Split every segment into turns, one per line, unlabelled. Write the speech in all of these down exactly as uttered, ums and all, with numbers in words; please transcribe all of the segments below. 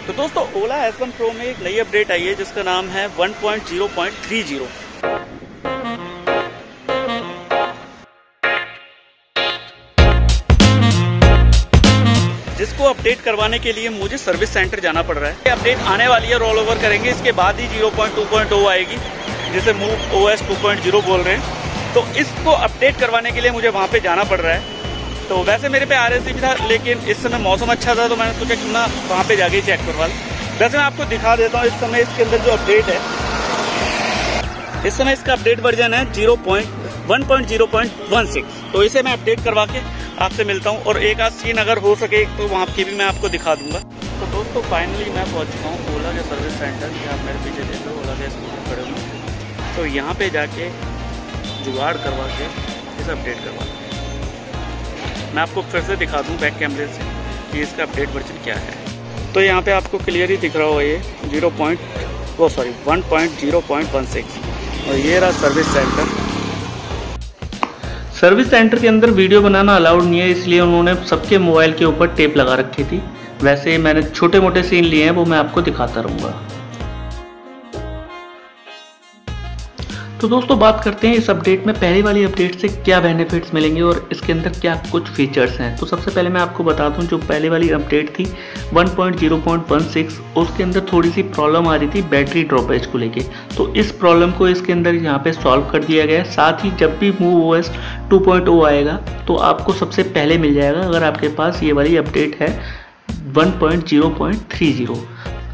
तो दोस्तों ओला S one pro में एक नई अपडेट आई है जिसका नाम है one point zero point three zero. जिसको अपडेट करवाने के लिए मुझे सर्विस सेंटर जाना पड़ रहा है। ये अपडेट आने वाली है, रोल ओवर करेंगे, इसके बाद ही zero point two point zero आएगी जिसे move OS two point zero बोल रहे हैं। तो इसको अपडेट करवाने के लिए मुझे वहाँ पे जाना पड़ रहा है। तो वैसे मेरे पे आर एस भी था, लेकिन इस समय मौसम अच्छा था तो मैंने सोचा कि ना वहाँ पे जाके चेक करवा लूँ। वैसे मैं आपको दिखा देता हूँ इस समय इसके अंदर जो अपडेट है। इस समय इसका अपडेट वर्जन है zero point one point zero point one six. तो इसे मैं अपडेट करवा के आपसे मिलता हूँ और एक आध सीन अगर हो सके तो वहाँ की भी मैं आपको दिखा दूंगा। तो दोस्तों फाइनली मैं पहुँच चुका हूँ ओला के सर्विस सेंटर। ये आप मेरे पीछे देख लो, ओला के स्कूटर खड़े हुए। तो यहाँ पे जाके जुगाड़ करवा के इसे अपडेट करवा के मैं आपको फिर से दिखा दूँ बैक कैमरे से कि इसका अपडेट वर्जन क्या है। तो यहाँ पे आपको क्लियर ही दिख रहा होगा ये जीरो पॉइंट वो sorry one point zero point one six और ये रहा सर्विस सेंटर। सर्विस सेंटर के अंदर वीडियो बनाना अलाउड नहीं है, इसलिए उन्होंने सबके मोबाइल के ऊपर टेप लगा रखी थी। वैसे मैंने छोटे मोटे सीन लिए हैं, वो मैं आपको दिखाता रहूँगा। तो दोस्तों बात करते हैं इस अपडेट में पहली वाली अपडेट से क्या बेनिफिट्स मिलेंगे और इसके अंदर क्या कुछ फीचर्स हैं। तो सबसे पहले मैं आपको बता दूं, जो पहले वाली अपडेट थी one point zero point one six, उसके अंदर थोड़ी सी प्रॉब्लम आ रही थी बैटरी ड्रॉपेज को लेके। तो इस प्रॉब्लम को इसके अंदर यहाँ पे सॉल्व कर दिया गया है। साथ ही जब भी move OS two point zero आएगा तो आपको सबसे पहले मिल जाएगा, अगर आपके पास ये वाली अपडेट है one point zero point three zero.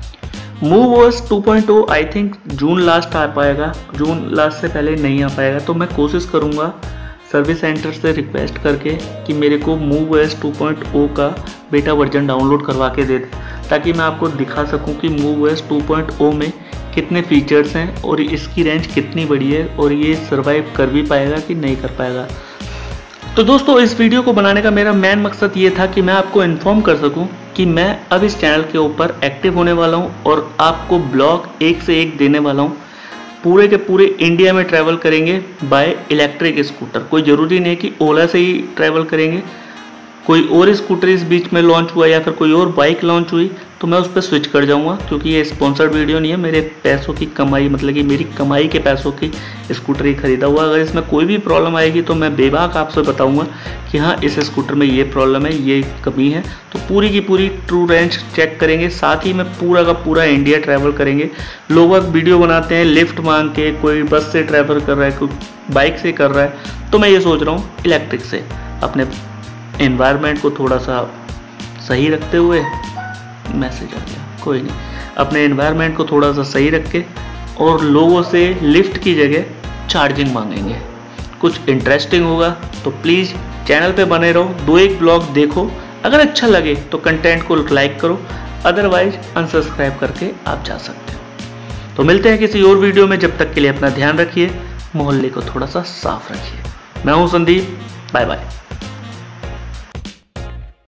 Move OS two point zero I think June last आ पाएगा, जून लास्ट से पहले नहीं आ पाएगा। तो मैं कोशिश करूंगा सर्विस सेंटर से रिक्वेस्ट करके कि मेरे को move OS two point zero का बेटा वर्जन डाउनलोड करवा के दे दे, ताकि मैं आपको दिखा सकूं कि move OS two point zero में कितने फीचर्स हैं और इसकी रेंज कितनी बड़ी है और ये सर्वाइव कर भी पाएगा कि नहीं कर पाएगा। तो दोस्तों इस वीडियो को बनाने का मेरा मेन मकसद ये था कि मैं आपको इन्फॉर्म कर सकूं कि मैं अब इस चैनल के ऊपर एक्टिव होने वाला हूं और आपको ब्लॉग एक से एक देने वाला हूं। पूरे के पूरे इंडिया में ट्रैवल करेंगे बाय इलेक्ट्रिक स्कूटर। कोई ज़रूरी नहीं कि ओला से ही ट्रैवल करेंगे, कोई और स्कूटर इस बीच में लॉन्च हुआ या फिर कोई और बाइक लॉन्च हुई तो मैं उस पर स्विच कर जाऊंगा, क्योंकि ये स्पॉन्सर्ड वीडियो नहीं है। मेरे पैसों की कमाई, मतलब कि मेरी कमाई के पैसों की स्कूटर ही खरीदा हुआ। अगर इसमें कोई भी प्रॉब्लम आएगी तो मैं बेबाक आपसे बताऊंगा कि हाँ इस स्कूटर में ये प्रॉब्लम है, ये कमी है। तो पूरी की पूरी ट्रू रेंज चेक करेंगे। साथ ही में पूरा का पूरा इंडिया ट्रैवल करेंगे। लोग अब वीडियो बनाते हैं लिफ्ट मांग के, कोई बस से ट्रैवल कर रहा है, कोई बाइक से कर रहा है। तो मैं ये सोच रहा हूँ इलेक्ट्रिक से अपने एनवायरनमेंट को थोड़ा सा सही रखते हुए, मैसेज आ गया कोई नहीं, अपने एनवायरनमेंट को थोड़ा सा सही रख के और लोगों से लिफ्ट की जगह चार्जिंग मांगेंगे। कुछ इंटरेस्टिंग होगा तो प्लीज़ चैनल पे बने रहो, दो एक ब्लॉग देखो। अगर अच्छा लगे तो कंटेंट को लाइक करो, अदरवाइज अनसब्सक्राइब करके आप जा सकते हो। तो मिलते हैं किसी और वीडियो में, जब तक के लिए अपना ध्यान रखिए, मोहल्ले को थोड़ा सा साफ रखिए। मैं हूँ संदीप, बाय बाय।